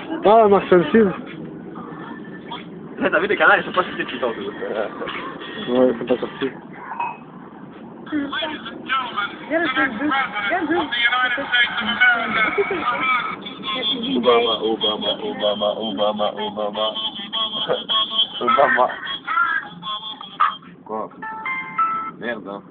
Ah, la marque sensible. T'as vu, les canards, ils sont pas sortis depuis tantôt. Ouais, c'est pas sorti. Obama. Quoi? Merde, hein.